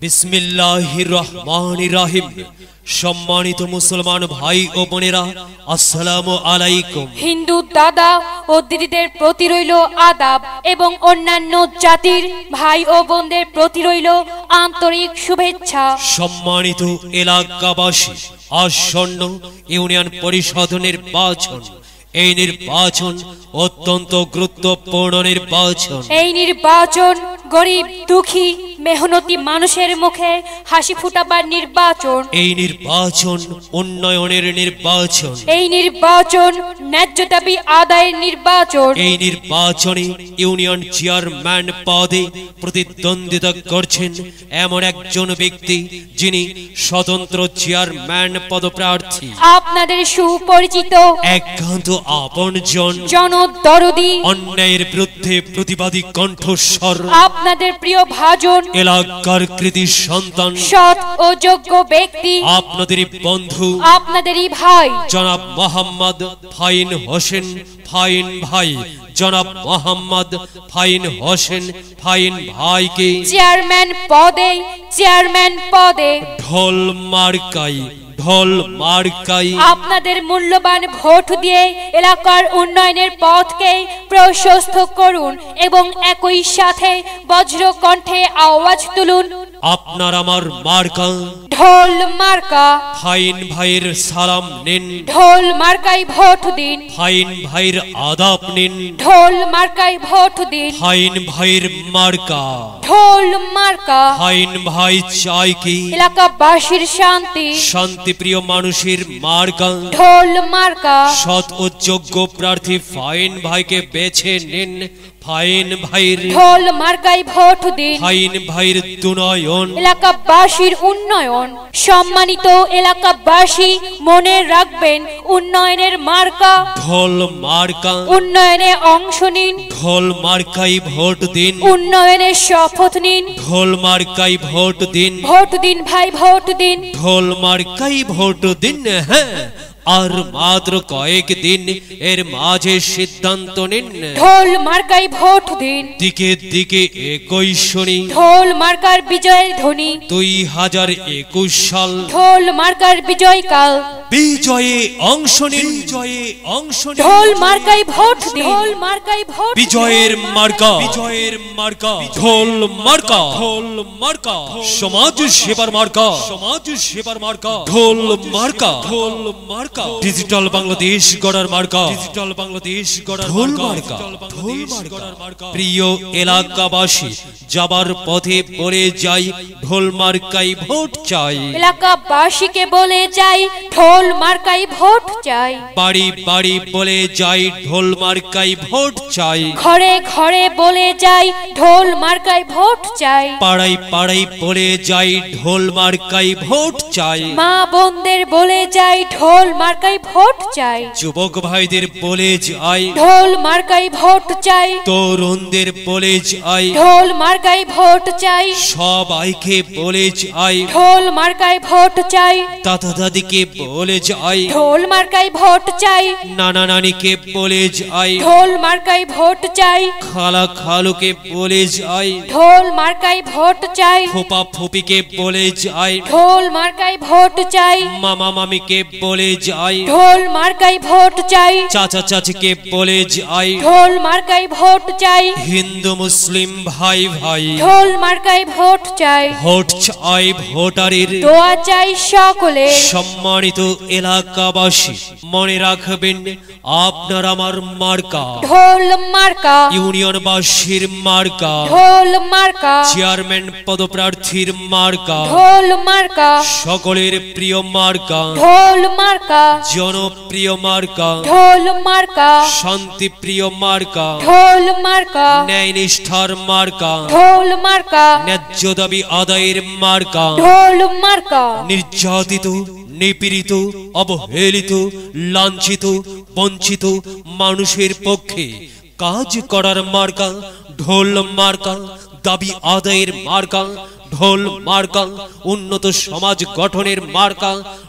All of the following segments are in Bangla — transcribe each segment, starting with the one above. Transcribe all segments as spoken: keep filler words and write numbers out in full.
বিসমিল্লাহির রহমানির রহিম। সম্মানিত মুসলমান ভাই ও বোনেরা, আসসালামু আলাইকুম। হিন্দু দাদা ও দিদিদের প্রতি রইল আদাব এবং অন্যান্য জাতির ভাই ও বোনদের প্রতি রইল আন্তরিক শুভেচ্ছা। সম্মানিত এলাকাবাসী, আসন্ন ইউনিয়ন পরিষদ নির্বাচন, এই নির্বাচন অত্যন্ত গুরুত্বপূর্ণ নির্বাচন। এই নির্বাচন গরিব দুঃখী মেহনতি মানুষের মুখে হাসি ফুটাবার নির্বাচন। এই নির্বাচন উন্নয়নের নির্বাচন। এই নির্বাচন ন্যায্য দাবি আদায়ের নির্বাচন। এই নির্বাচনে ইউনিয়ন চেয়ারম্যান পদে প্রতিদ্বন্দ্বিতা করছেন এমন একজন ব্যক্তি যিনি স্বতন্ত্র চেয়ারম্যান পদপ্রার্থী। আপনাদের সুপরিচিত একান্ত আপনজন, জনদরদি, অন্যায়ের বিরুদ্ধে প্রতিবাদী কণ্ঠস্বর, আপনাদের প্রিয় ভাজন, এলাকার কৃতি সন্তান, সৎ ও যোগ্য ব্যক্তি, আপনাদেরই বন্ধু, আপনাদেরই ভাই জনাব মোহাম্মদ ফাইন হোসেন ফাইন ভাই। জনাব মোহাম্মদ ফাইন হোসেন ফাইন ভাইকে চেয়ারম্যান পদে চেয়ারম্যান পদে ঢোল মার্কাই ঢোল মার্কাই আপনাদের মূল্যবান ভোট দিয়ে এলাকার উন্নয়নের পথকে প্রশস্ত করুন এবং একই সাথে বজ্র কণ্ঠে আওয়াজ তুলুন, আপনার আমার মার্কা ঢোল মার্কা। ফাইন ভাইয়ের সালাম নিন, ঢোল মার্কাই ভোট দিন। ফাইন ভাইয়ের আদাব নিন, ঢোল মার্কাই ভোট দিন। ফাইন ভাইয়ের মার্কা ঢোল মার্কা। ফাইন ভাই চাই কি এলাকাবাসীর শান্তি, শান্তিপ্রিয় মানুষের মার্কা ঢোল মার্কা। সৎ ও যোগ্য প্রার্থী ফাইন ভাইকে বেছে নিন। ফাইন ভাইয়ের ঢোল মার্কাই ভোট দিন। ফাইন ভাইয়ের দুনয়ন, এলাকাবাসীর উন্নয়ন। সম্মানিত এলাকাবাসী, মনে রাখবেন উন্নয়নের মার্কা ঢোল মার্কা। উন্নয়নে অংশ নিন, ঢোল মার্কাই ভোট দিন, উন্নয়নের শপথ নিন। ঢোল মার্কাই ভোট দিন, ভোট দিন ভাই, ভোট দিন। ঢোল মার্কাই ভোট দিন। হ্যাঁ, আর মাত্র কয়েক দিন এর মাঝে সিদ্ধান্ত নিন। ঢোল মার্কাই ভোট দিন। দিকে দিকে একই শুনি ঢোল মার্কার বিজয়ের ধ্বনি। দুই হাজার একুশ সাল ঢোল মার্কার বিজয় কাল। বিজয়ে অংশ নিন, বিজয়ে অংশ নিন। ঢোল মার্কাই ভোট দিন। ঢোল মার্কাই ভোট। বিজয়ের মার্কা, বিজয়ের মার্কা ঢোল মার্কা, ঢোল মার্কা সমাজ সেবার মার্কা, সমাজ সেবার মার্কা ঢোল মার্কা, ঢোল মার্কা ডিজিটাল বাংলাদেশ গড়ার মার্কা, ডিজিটাল বাংলাদেশ গড়ার মার্কা, ঢোল মার্কা। প্রিয় এলাকাবাসী, যাবার পথে বলে যাই ঢোল মার্কাই ভোট চাই। এলাকাবাসীকে বলে যাই ঢোল মার্কাই ভোট চাই। বাড়ি বাড়ি বলে যাই ঢোল মার্কাই ভোট চাই। ঘরে ঘরে বলে যাই ঢোল মার্কাই ভোট চাই। পাড়াই পাড়াই বলে যাই ঢোল মার্কাই ভোট চাই। মা বোনদের বলে যাই ঢোল মার্কাই ভোট চাই। যুবক ভাইদের বলে যাই ঢোল মার্কাই ভোট চাই। তরুণদের বলে যাই ঢোল মার্কাই ভোট চাই। সবাইকে বলে যাই ঢোল মার্কাই ভোট চাই। দাদা দাদিকে বলে যাই ঢোল মার্কাই ভোট চাই। নানা নানিকে বলে যাই ঢোল মার্কাই ভোট চাই। খালা খালুকে বলে যাই ঢোল মার্কাই ভোট চাই। ফুপা ফুপিকে বলে যাই ঢোল মার্কাই ভোট চাই। মামা মামিকে বলে যাই ঢোল মার্কাই ভোট চাই। চাচা চাচিকে বলে যাই ঢোল মার্কাই ভোট চাই। হিন্দু মুসলিম ভাই ভাই ঢোল মার্কাই ভোট চাই। ভোট চাই ভোটারের, দোয়া চাই সকলে। সম্মানিত এলাকাবাসী, মনে রাখবেন আপনার আমার মার্কা ঢোল মার্কা, ইউনিয়নবাসীর মার্কা, ঢোল মার্কা, চেয়ারম্যান পদপ্রার্থীর মার্কা, ঢোল মার্কা, সকলের প্রিয় মার্কা, ঢোল মার্কা, জনপ্রিয় মার্কা, ঢোল মার্কা, শান্তিপ্রিয় মার্কা, ঢোল মার্কা, ন্যায় নিষ্ঠার মার্কা, ঢোল মার্কা, ন্যায্য দাবি আদায়ের মার্কা, ঢোল মার্কা, নির্যাতিত নিপীড়িত অবহেলিত লাঞ্ছিত বঞ্চিত মানুষের পক্ষে কাজ করার মার্কা ঢোল মার্কা, দাবি আদায়ের মার্কা ঢোল মার্কা, উন্নত সমাজ গঠনের মার্কা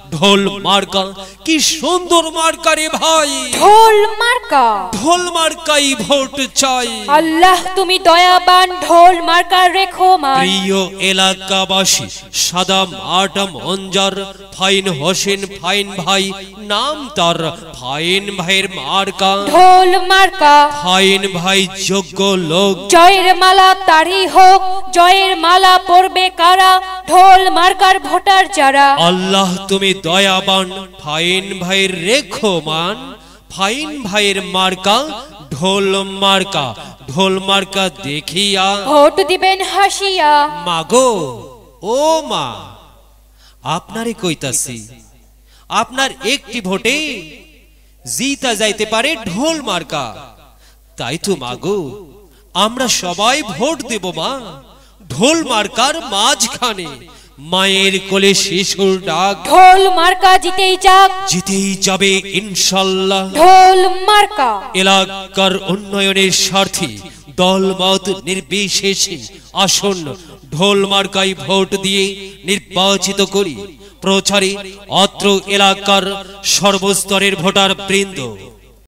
ঢোল মার্কা। কি সুন্দর মার্কা রে ভাই, ঢোল মার্কা। ঢোল মার্কাই ভোট চাই। আল্লাহ তুমি দয়াবান, ঢোল মার্কা রেখো মান। প্রিয় এলাকাবাসী, সাদা মাটা মঞ্জার ফাইন হোসেন ফাইন ভাই নাম তার। ফাইন ভাইয়ের মার্কা ঢোল মার্কা। ফাইন ভাই যোগ্য লোক, জয়ের মালা তারই হোক, জয়ের মালা পরবে কারা, ঢোল মার্কার ভোটার যারা। আল্লাহ তুমি দয়াবান, ফাইন ভাইয়ের রেখো মান। ফাইন ভাইয়ের মার্কা ঢোল মার্কা। ঢোল মার্কা দেখিয়া ভোট দিবেন হাসিয়া। মাগো ও মা, আপনারে কইতাছি, আপনার একটি ভোটে জিতা যাইতে পারে ঢোল মার্কা। তাই তো মাগো, আমরা সবাই ভোট দেব মা ঢোল মার্কার মাঝখানে। মায়ের কোলে শিশুর ডাক, ঢোল মার্কা জিতেই যাক, জিতেই যাবে ইনশাল্লাহ। ঢোল মার্কা। এলাকার উন্নয়নের স্বার্থে দলমত নির্বিশেষে আসুন ঢোল মার্কায় ভোট দিয়ে নির্বাচিত করি। প্রচারে অত্র এলাকার সর্বস্তরের ভোটার বৃন্দ।